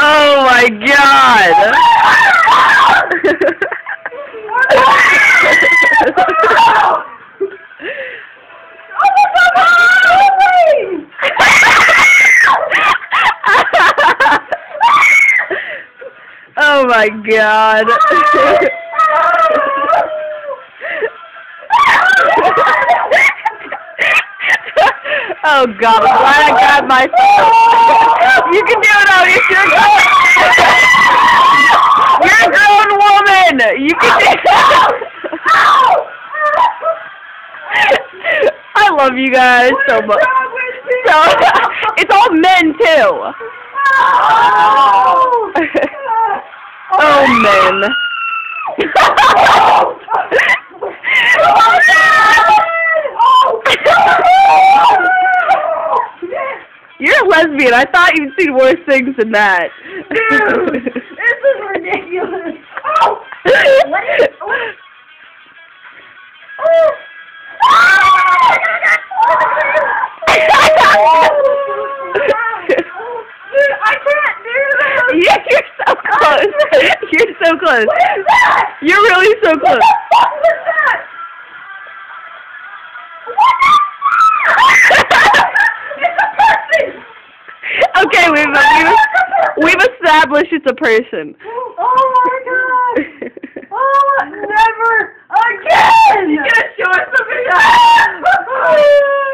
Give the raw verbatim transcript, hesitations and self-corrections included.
Oh my god! Oh my god! Oh god, I'm glad I grabbed my phone. You can do it, Otis. You're a grown, you're a grown woman. You can do it. I love you guys so much. So, it's all men too. Oh men. You're a lesbian. I thought you'd seen worse things than that. Dude, this is ridiculous. Oh! What is... Oh! Dude, I can't do this! Yeah, you're so close. You're so close. What is that? You're really so close. What the fuck was that? What the fuck? It's a person! Okay, we've, we've, we've established it's a person. Oh my god! Oh, never again! You're gonna show us something else!